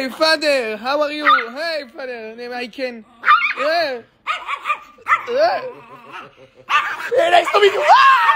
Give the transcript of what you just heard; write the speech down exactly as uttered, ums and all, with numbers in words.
Hey, father, how are you? Hey, father, I can. Yeah. Yeah. Hey, nice to meet you. Ah!